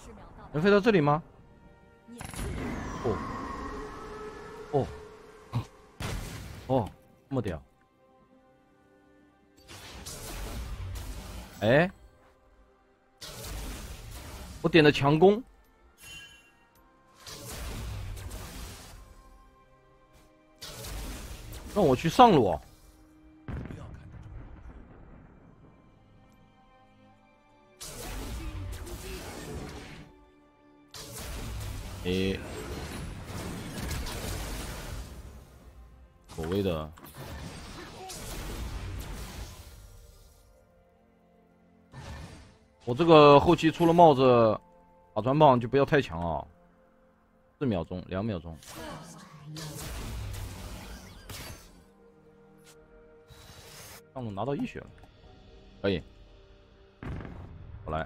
能飞到这里吗？哦，哦，哦，这么屌！哎，我点的强攻，让我去上路啊！哎，所谓的。 我这个后期出了帽子，打穿棒就不要太强啊，4秒钟，2秒钟。上路拿到1血了，可以。我来，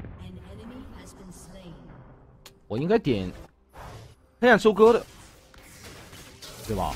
我应该点黑暗收割的，对吧？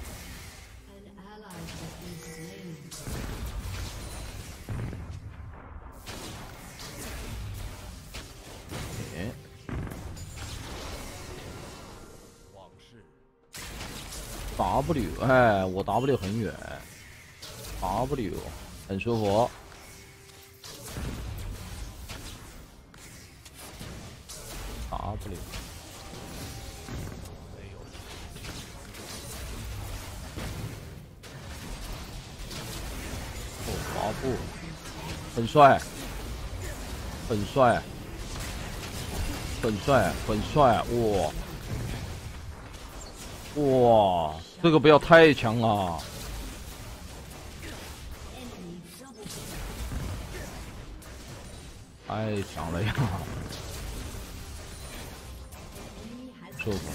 W， 哎，我 W 很远 ，W 很舒服。W， 哦，滑步，很帅，很帅，很帅，很帅，哇！ 哇，这个不要太强啊！太强了呀！受过。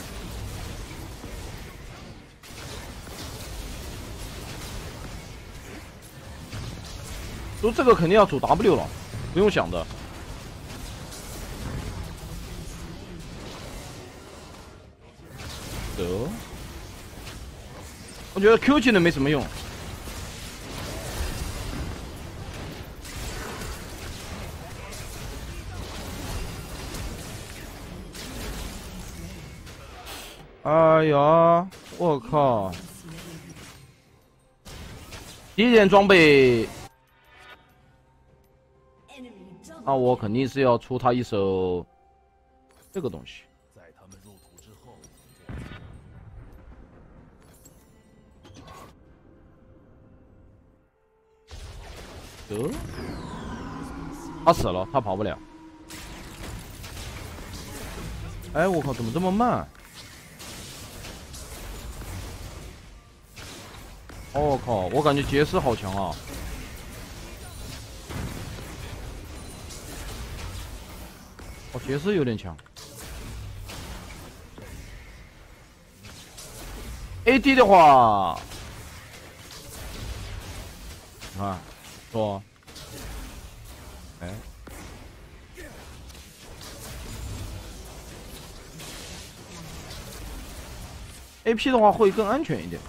说这个肯定要走 W 了，不用想的。得。 我觉得 Q 技能没什么用。哎呀，我靠！第一件装备，那我肯定是要出他一手这个东西。 他死了，他跑不了。哎，我靠，怎么这么慢？我靠，我感觉杰斯好强啊！哦，杰斯有点强。AD 的话，你看。 说，哎，AP 的话会更安全一点。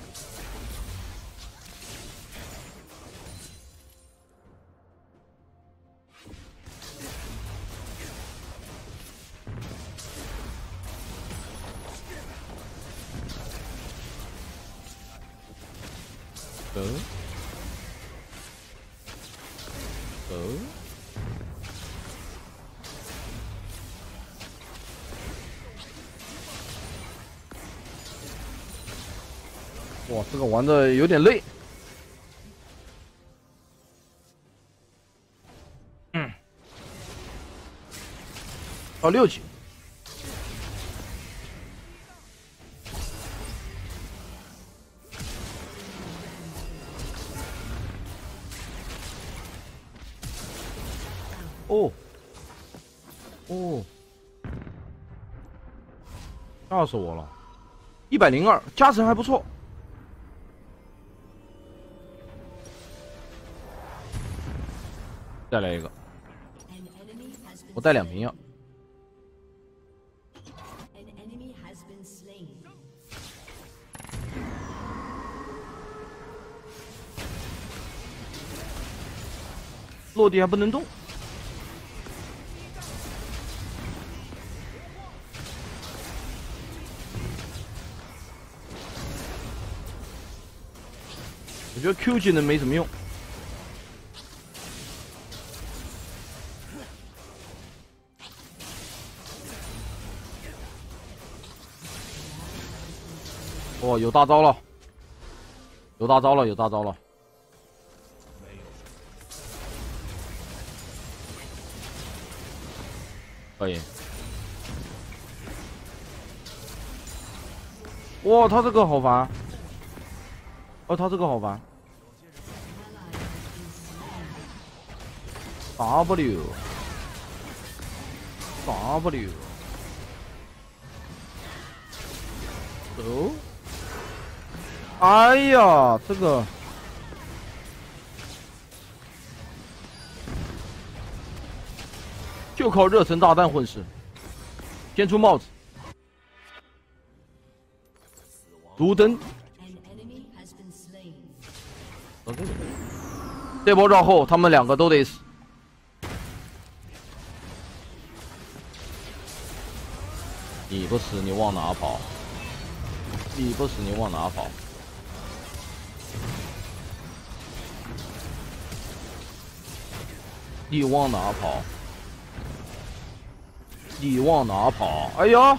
哇，这个玩的有点累。到6级。哦，哦，吓死我了！102，加成还不错。 再来一个，我带2瓶药。落地还不能动。 觉得 Q 技能没什么用。哦，有大招了，有大招了，有大招了。可以。哇，他这个好烦。哦，他这个好烦。W。走。哎呀，这个。就靠热忱炸弹混世，先出帽子，毒灯，这波绕后他们两个都得死。你不死你往哪跑？你不死你往哪跑？你往哪跑？你往哪跑？哎呀！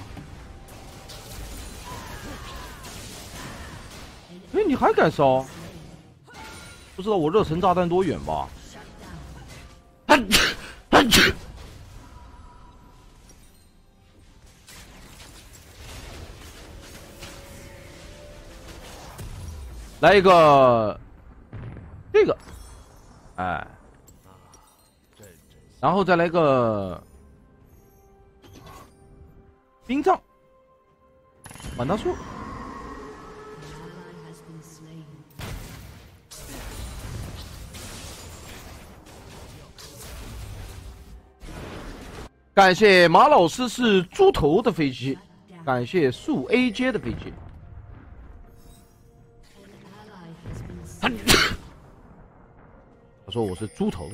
哎，你还敢烧？不知道我热忱炸弹多远吧？来一个，这个，哎，然后再来个。冰杖，满大树。感谢马老师是猪头的飞机，感谢树 A 阶的飞机。他说我是猪头。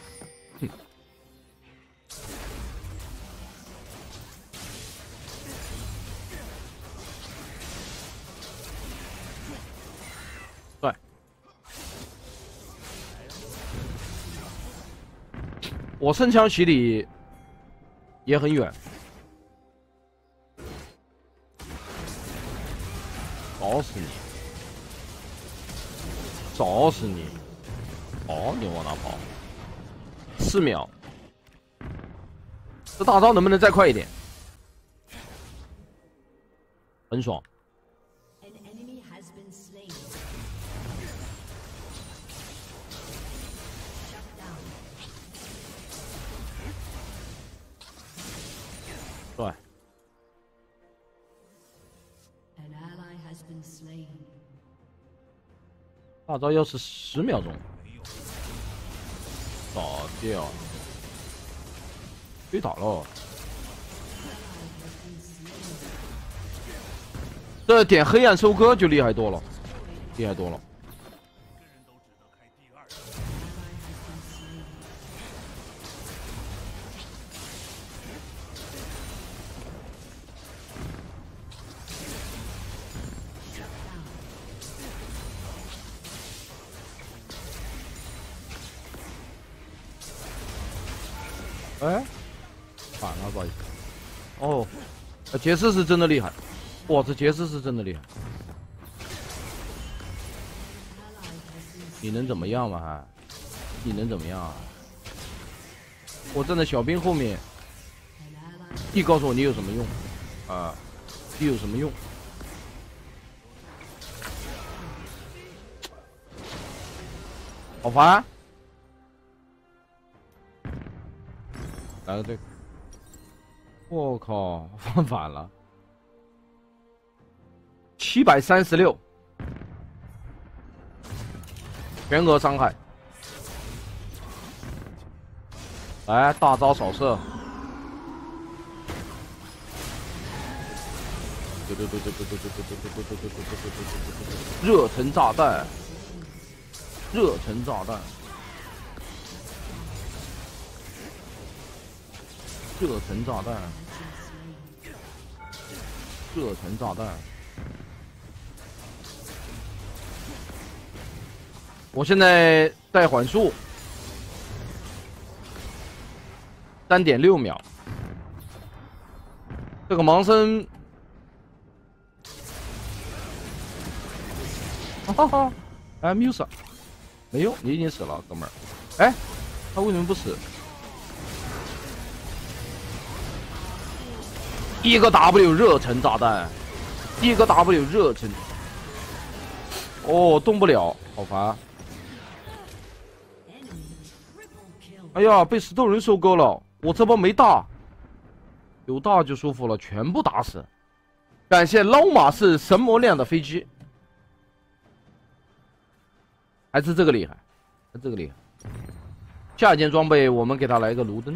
对，我身强洗礼也很远，找死你！找死你！哦，你往哪跑？4秒，这大招能不能再快一点？很爽。对。大招要是10秒钟，打掉，可以打了。这点黑暗收割就厉害多了，厉害多了。哎，反了，不好意思。哦，杰斯是真的厉害，哇，这杰斯是真的厉害。你能怎么样嘛？还，你能怎么样啊？我站在小兵后面，你告诉我你有什么用？啊，你有什么用？好烦！来了这个，我靠，放反了，736，全额伤害。来，大招扫射，热忱炸弹，热忱炸弹。热忱炸弹，热忱炸弹， 我现在带缓速，3.6秒。这个盲僧，哈哈，哎，Musa， 没用，你已经死了，哥们儿。哎，他为什么不死？一个 W 热忱炸弹，一个 W 热忱。哦，动不了，好烦。哎呀，被石头人收割了，我这波没大。有大就舒服了，全部打死。感谢捞马式神魔量的飞机，还是这个厉害，还是这个厉害。下一件装备，我们给他来一个炉灯。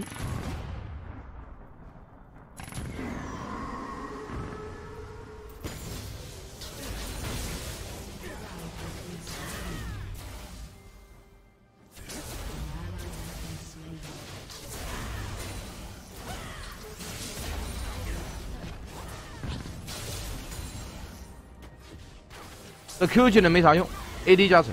这 Q 技能没啥用 ，AD 加成。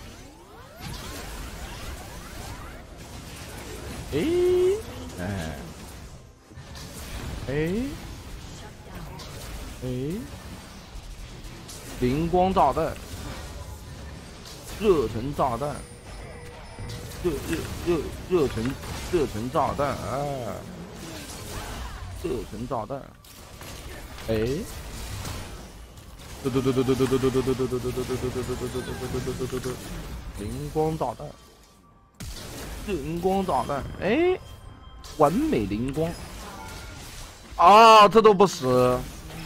灵光炸弹，热忱炸弹，热忱炸弹，哎，热忱炸弹，哎。灵光炸弹，灵光炸弹，哎，完美灵光啊，这都不死。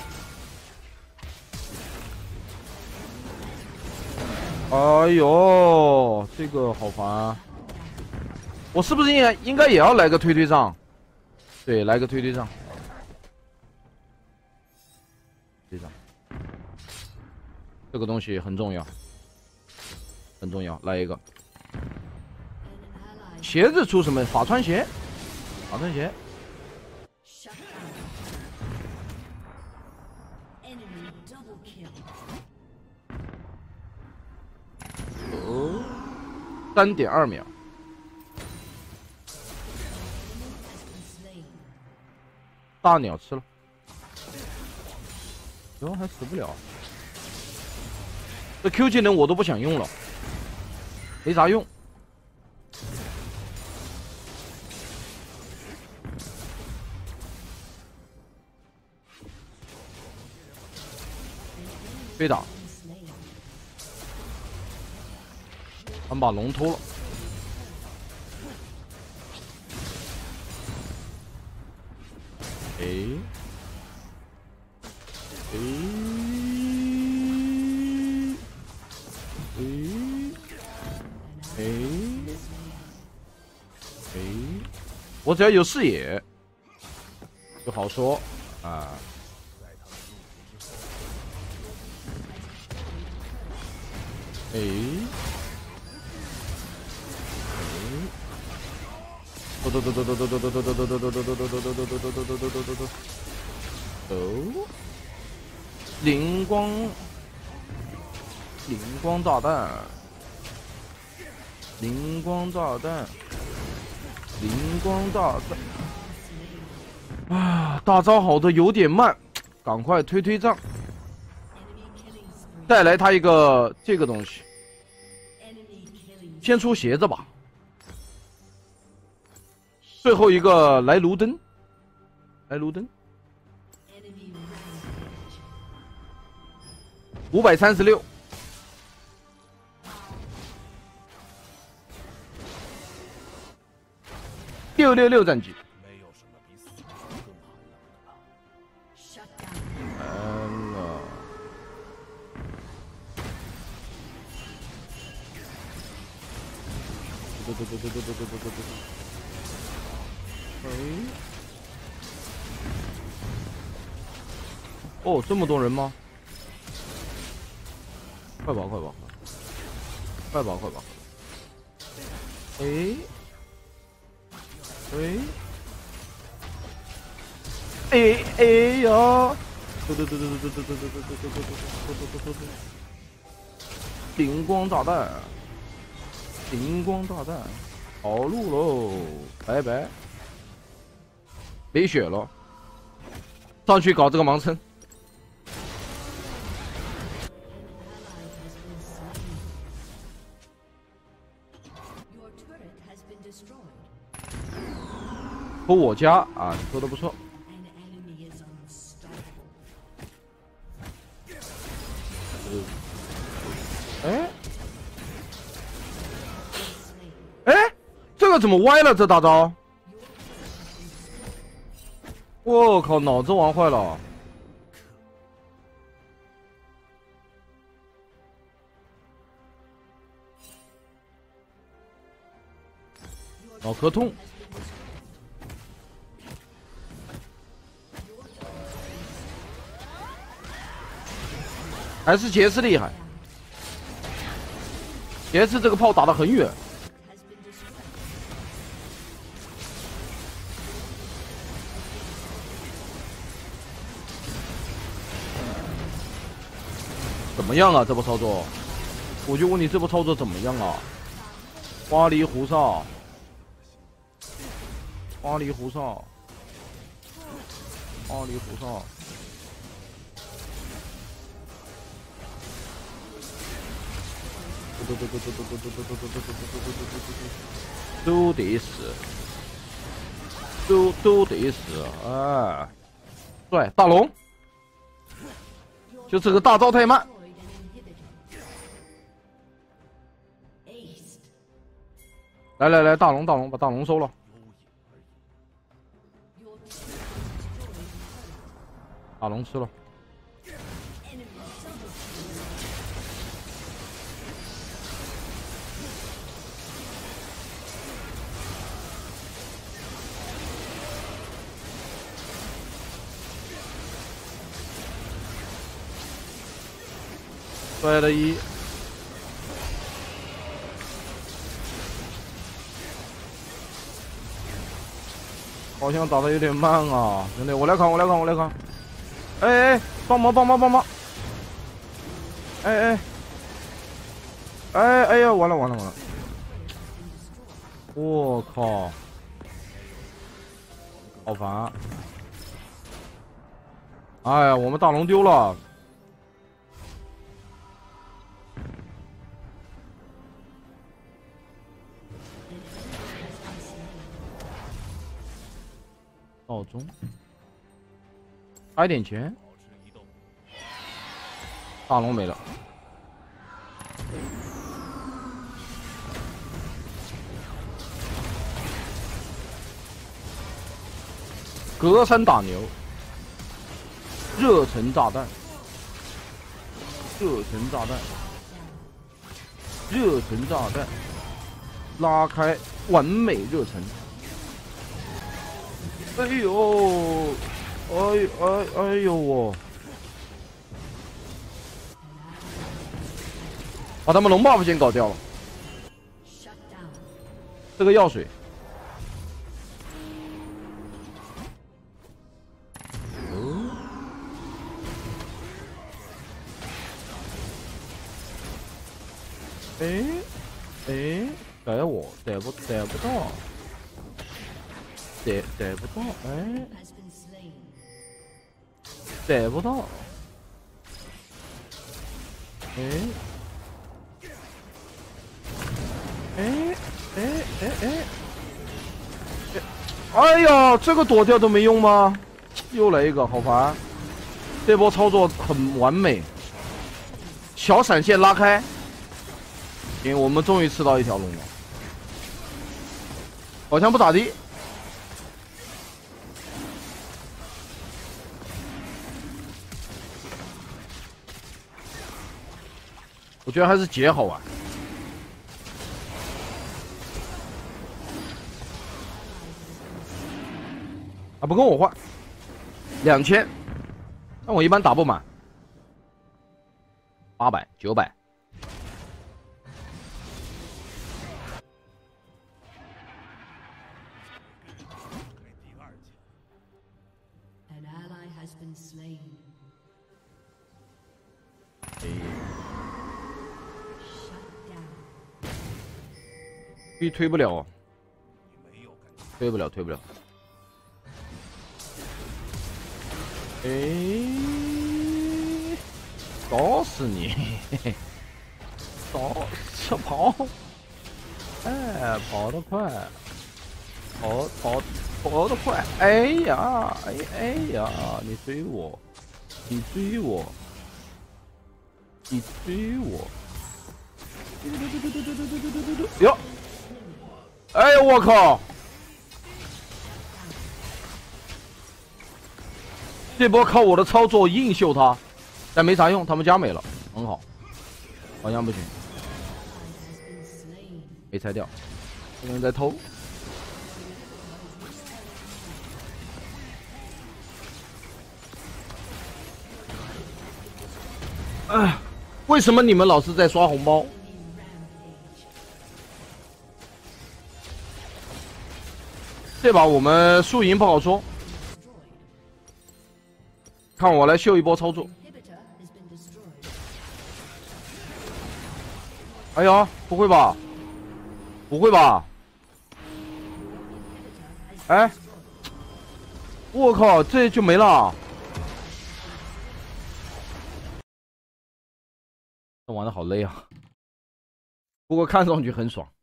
哎呦，这个好烦啊！我是不是应该也要来个推推杖？对，来个推推杖。推杖。这个东西很重要，很重要，来一个。鞋子出什么？法穿鞋，法穿鞋。哦，3.2秒。大鸟吃了，哟，还死不了。这 Q 技能我都不想用了，没啥用。被打，他们把龙偷了。哎，我只要有视野就好说啊。灵光炸弹，灵光炸弹，灵光炸弹啊！大招好的有点慢，赶快推推杖，带来他一个这个东西，先出鞋子吧。最后一个来炉灯，来炉灯，536。666战绩。哦，这么多人吗？快跑，快跑，快跑，快跑！哎呀！灵光炸弹， 星光大战，跑路喽，拜拜，没血了，上去搞这个盲撑。和我家啊，你说的不错。哎，哎，这个怎么歪了？这大招！我靠，脑子玩坏了。脑壳痛。还是杰斯厉害，杰斯这个炮打得很远。怎么样啊？这波操作，我就问你这波操作怎么样啊？花梨胡哨，花梨胡哨，花梨胡哨。都得死，都得死啊！对，大龙，就这个大招太慢。来，大龙，把大龙收了。大龙吃了。摔了一，好像打的有点慢啊，兄弟，我来扛。哎，帮忙！哎呀，完了！我靠，好烦！哎呀，我们大龙丢了。闹钟，差一点钱，大龙没了。隔山打牛，热忱炸弹，拉开完美热忱。哎呦，哎呦我！把他们龙 buff 先搞掉了。这个药水。逮我，逮不到，逮不到，哎，逮不到，哎呀，这个躲掉都没用吗？又来一个，好烦！这波操作很完美，小闪现拉开，因为我们终于吃到一条龙了。好像不咋地。我觉得还是杰好玩。啊，不跟我换，2000，但我一般打不满，800、900。 推不了，推不了，推不了。哎，搞死你！小跑，哎，跑得快，跑得快！哎呀，哎呀，你追我，你追我，你追我！哟，哎呀，我靠！这波靠我的操作硬秀他，但没啥用，他们家没了，很好，好像不行，没拆掉，有人在偷。哎，为什么你们老是在刷红包？这把我们输赢不好说。看我来秀一波操作！哎呀，不会吧？不会吧？哎，我靠，这就没了！这玩的好累啊，不过看上去很爽。